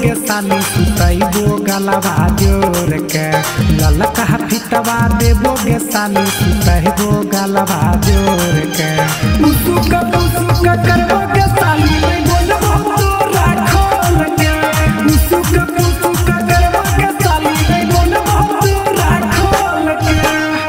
गे साली सुतैबो गलवा जोर के ललका फिटवा देबो गे साली सुतैबो गलवा जोर के मुसुक करबो गे साली बोलबो तोरा खोल के मुसुक करबो गे साली बोलबो तोरा खोल के।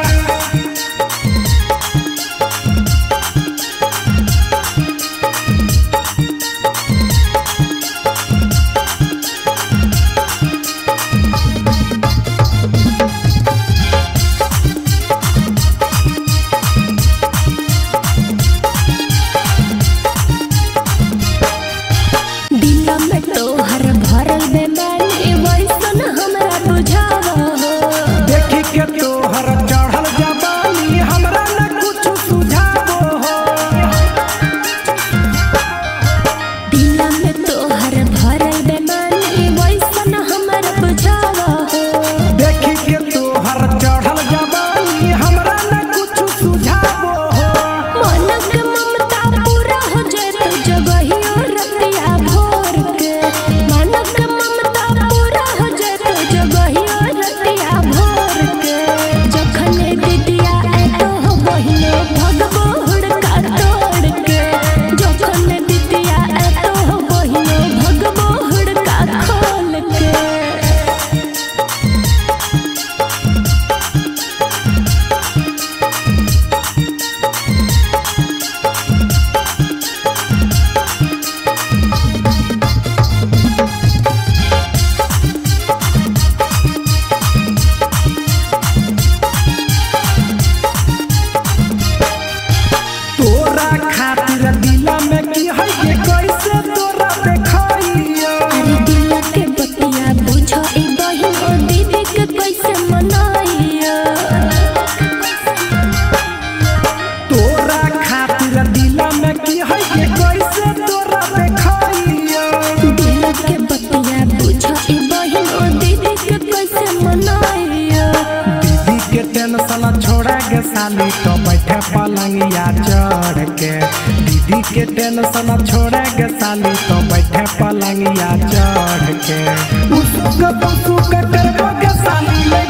साली तो बैठे पलंगिया चढ़ के दीदी के टेंशन छोड़े गे साली तो बैठे पलंगिया चढ़ के।